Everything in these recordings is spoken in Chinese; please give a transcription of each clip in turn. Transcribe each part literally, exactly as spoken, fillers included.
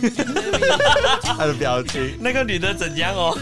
他的表情， 那个女的怎样哦？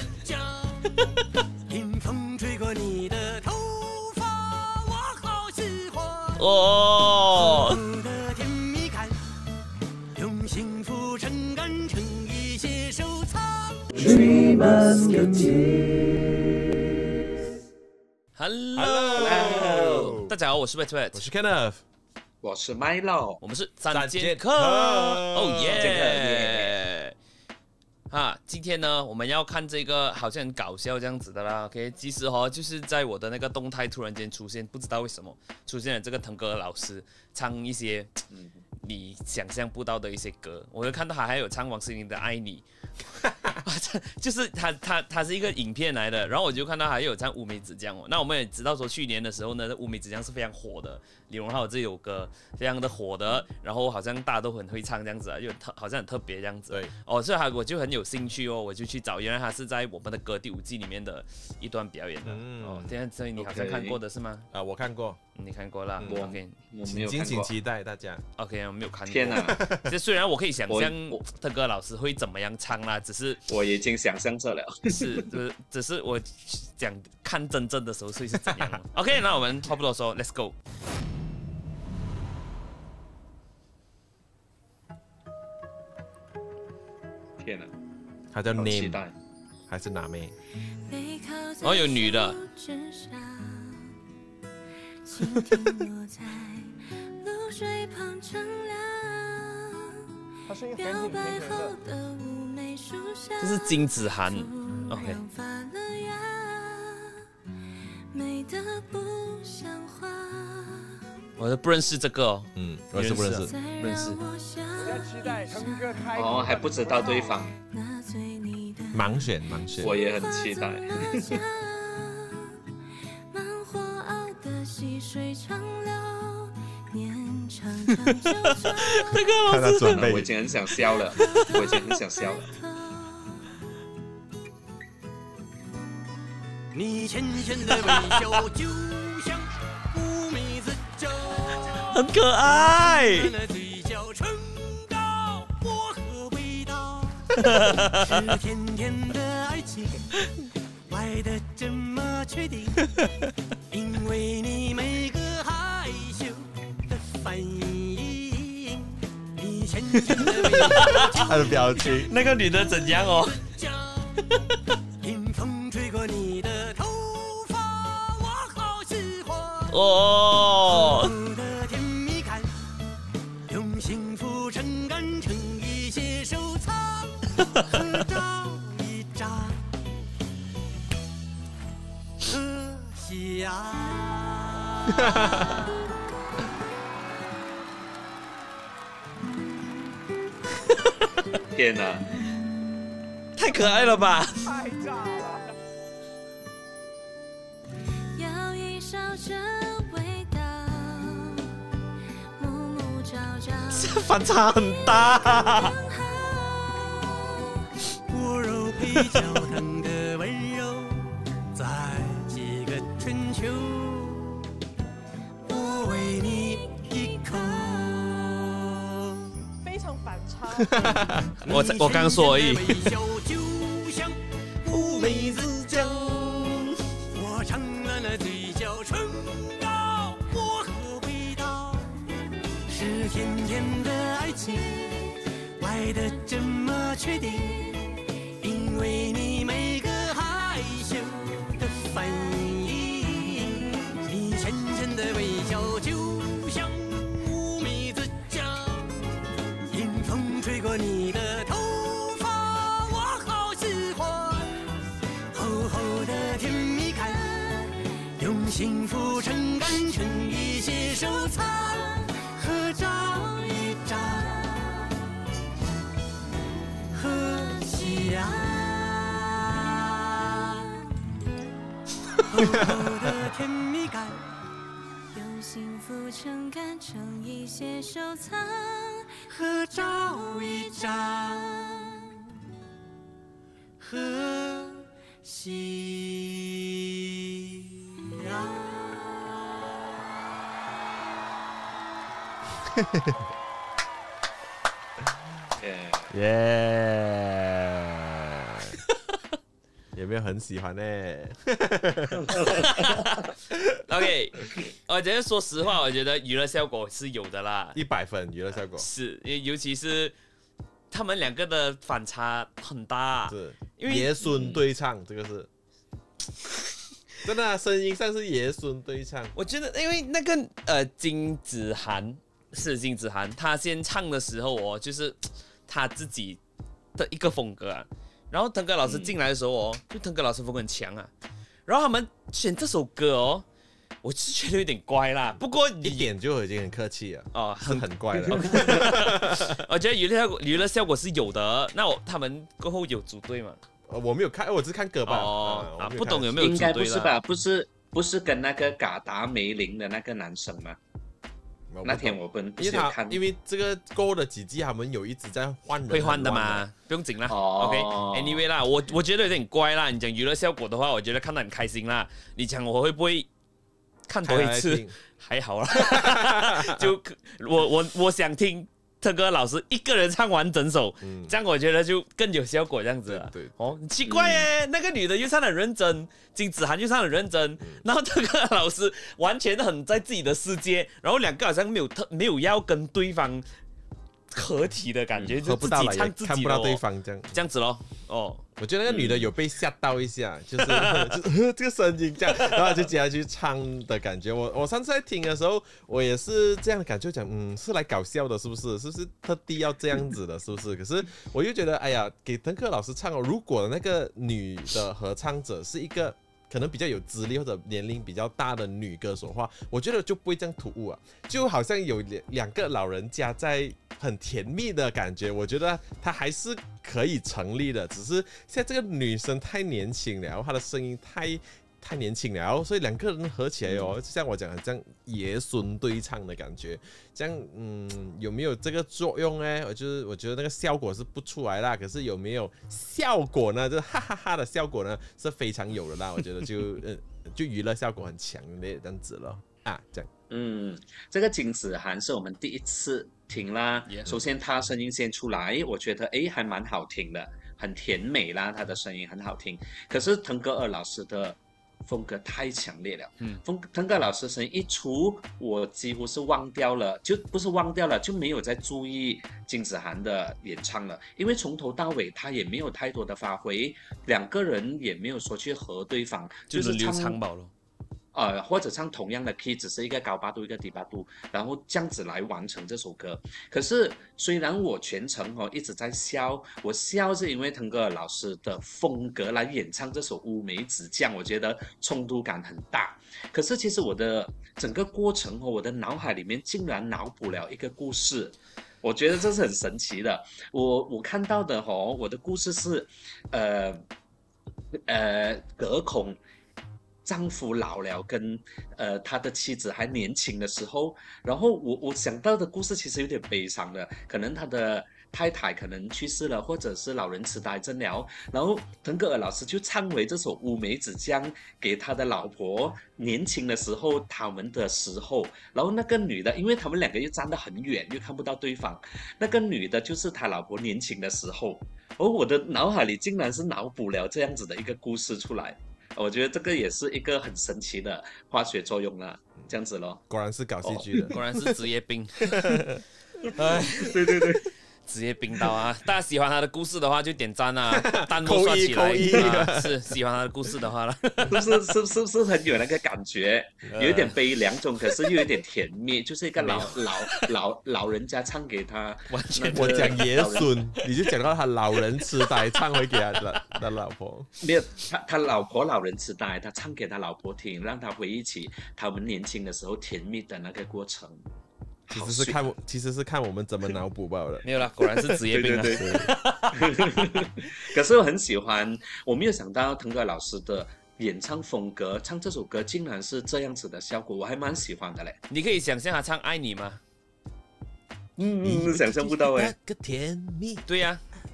哦。Hello， 大家好，我是 Wet Wet， 我是 Kenneth， 我是 Milo， 我们是三剑客，哦耶！啊，今天呢，我们要看这个好像很搞笑这样子的啦。OK， 其实哦，就是在我的那个动态突然间出现，不知道为什么出现了这个腾哥老师唱一些你想象不到的一些歌。我就看到他还有唱王心凌的《爱你》。就是他他他是一个影片来的，然后我就看到还有唱乌梅子酱哦。那我们也知道说去年的时候呢，乌梅子酱是非常火的，李荣浩这首歌非常的火的，然后好像大家都很会唱这样子啊，就特好像很特别这样子。 对哦，所以他我就很有兴趣哦，我就去找，原来他是在我们的歌第五季里面的一段表演的。嗯、哦，这样所以你好像看过的是吗？ 啊，我看过， 你看过啦。 我 OK， 我没有看过， 敬请期待大家。 OK， 我没有看过。 天哪！ 这虽然我可以想象腾哥老师会怎么样唱啦，只是我已经想象着了。 是，只只是我讲看真正的时候会是怎样。OK， 那我们话不多说 ，Let's go。 天哪！ 他叫 Name 待还是哪妹？ 哦，有女的。 他是一个粉挺甜甜的。 这是金子涵 ，OK。我都不认识这个哦， 嗯，我是不认识， 不认识。 哦，还不知道对方。 盲选，盲选。 我也很期待。 这个看他准备， 我已经很想笑了，我已经很想笑了。 你浅浅的微笑就像乌梅子酱， 很可爱。 嘴角唇膏薄荷味道，是甜甜的爱情，爱的这么确定，因为你每个害羞的反应，你浅浅的微笑， 他的表情， 那个女的怎样哦？ 迎风吹过你的头发，我好喜欢。 哦。 的甜蜜感，用幸福撑干成一些收藏，合照一张，可惜呀。 天哪！ 太可爱了吧！ 太炸了！ 要一勺这味道，暮暮朝朝， 这反差很大。 骨肉配焦糖的温柔，在几个春秋，我为你一口。 非常反差。 我我刚说而已。 乌梅子酱，我尝了那嘴角唇膏薄荷味道，是甜甜的爱情，爱的这么确定，因为你每个害羞的反应，你浅浅的微笑就像乌梅子酱，迎风吹过你的头发，我好喜欢。厚厚的甜蜜感，用幸福撑干成一些收藏，合照一张，可惜呀。厚厚的甜蜜感， 用幸福撑干成一些收藏， 合照一张，可惜呀。 耶，有没有很喜欢呢 ？OK， 我觉得说实话，我觉得娱乐效果是有的啦， 一百分娱乐效果是，尤其是他们两个的反差很大， 是， 因为爷孙对唱，嗯、这个是真的、啊，声音上是爷孙对唱。 我觉得，因为那个呃金子涵是金子涵，他先唱的时候哦，就是他自己的一个风格啊。然后腾格老师进来的时候哦，就腾格老师风格很强啊。然后他们选这首歌哦，我是觉得有点乖啦。不过一点就已经很客气了哦， 是很乖的。 我觉得娱乐效果娱乐效果是有的。那我他们过后有组队吗？ 呃，我没有看，我只是看歌吧。 哦啊， 啊不懂有没有组应队该不是吧？不是不是跟那个嘎达梅林的那个男生吗？那天我们不是有看， 因为这个过的几季，他们有一直在换人， 会换的嘛，不用紧啦。 哦、 OK，Anyway、okay, 啦，我我觉得有点乖啦。你讲娱乐效果的话，我觉得看得很开心啦。你讲我会不会看多一次？还好啦，就我我我想听特哥老师一个人唱完整首，嗯、这样我觉得就更有效果这样子了。 对对哦，很奇怪耶、嗯，那个女的又唱得很认真，金子涵又唱得很认真，嗯、然后特哥老师完全很在自己的世界，然后两个好像没有特没有要跟对方合体的感觉，嗯、就自己唱自己的、哦， 看不到对方这样这样子咯。哦， 我觉得那个女的有被吓到一下，嗯、就是就是这个声音这样，然后就接下去唱的感觉。我我上次在听的时候，我也是这样的感觉，讲嗯是来搞笑的，是不是？是不是特地要这样子的，是不是？可是我又觉得，哎呀，给腾克老师唱哦，如果那个女的合唱者是一个可能比较有资历或者年龄比较大的女歌手的话，我觉得就不会这样突兀啊，就好像有两两个老人家在很甜蜜的感觉，我觉得她还是可以成立的，只是现在这个女生太年轻了，她的声音太太年轻了，所以两个人合起来哦，就像我讲的这样爷孙对唱的感觉，这样嗯有没有这个作用呢？我就是我觉得那个效果是不出来啦，可是有没有效果呢？就哈哈哈的效果呢是非常有的啦，我觉得就呃就娱乐效果很强烈这样子咯啊，这样。 嗯，这个金子涵是我们第一次听啦。Yeah. 首先她声音先出来，我觉得哎还蛮好听的，很甜美啦，她的声音很好听。可是腾格尔老师的风格太强烈了，嗯，风腾格尔老师声音一出，我几乎是忘掉了，就不是忘掉了，就没有再注意金子涵的演唱了，因为从头到尾他也没有太多的发挥，两个人也没有说去和对方，就是唱唱饱了。 呃，或者唱同样的 key， 只是一个高八度，一个低八度，然后这样子来完成这首歌。可是虽然我全程哦一直在笑，我笑是因为腾格尔老师的风格来演唱这首《乌梅子酱》，我觉得冲突感很大。可是其实我的整个过程哦，我的脑海里面竟然脑补了一个故事。我觉得这是很神奇的。我我看到的哦，我的故事是，呃呃，隔空。丈夫老了跟呃他的妻子还年轻的时候，然后我我想到的故事其实有点悲伤的，可能他的太太可能去世了，或者是老人痴呆症了，然后腾格尔老师就唱回这首《乌梅子酱》给他的老婆年轻的时候他们的时候，然后那个女的，因为他们两个又站得很远，又看不到对方，那个女的就是他老婆年轻的时候，而我的脑海里竟然是脑补了这样子的一个故事出来。我觉得这个也是一个很神奇的化学作用啦，这样子咯。 果然是搞戏剧的， 哦、果然是职业病。 哎，对对对， 职业病到啊！大家喜欢他的故事的话就点赞啊，弹幕刷起来啊！是喜欢他的故事的话了， 是是是是很有那个感觉，有一点悲凉中，可是又有一点甜蜜，就是一个老老老老人家唱给他， 完全我讲爷孙，你就讲到他老人痴呆唱回给他的的老婆， 没有他他老婆老人痴呆，他唱给他老婆听，让他回忆起他们年轻的时候甜蜜的那个过程。 其实是看，其实是看我们怎么脑补罢了。 没有啦，果然是职业病啊！ 对对对可是我很喜欢，我没有想到腾格尔老师的演唱风格，唱这首歌竟然是这样子的效果，我还蛮喜欢的嘞。 你可以想象他唱《爱你》吗？ 嗯，想象不到哎。 那个甜蜜。 对呀、啊。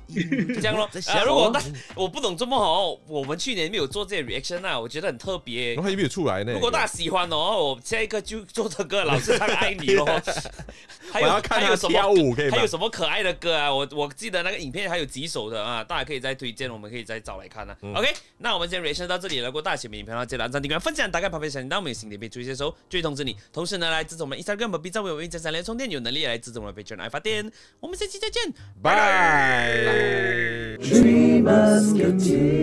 这样咯。啊，如果那我不懂这么好，我们去年没有做这些 reaction 啊，我觉得很特别。 然后还没有出来呢。 如果大家喜欢哦，我下一个就做这个老是唱爱你咯。还有我要看还有什么跳舞可以吗？ 还有什么可爱的歌啊？我我记得那个影片还有几首的啊，大家可以再推荐，我们可以再找来看啊。嗯、OK， 那我们今天 reaction 到这里了。如果大家喜欢影片的话，记得按赞、订阅、分享，打开旁边小铃铛，我们有新的片出现的时候就会通知你。同时呢，来支持我们 Instagram 和 B 站为我们一三连充电，有能力来支持我们的 Patreon 爱发电。我们下期再见， 拜。 Three Musketeers.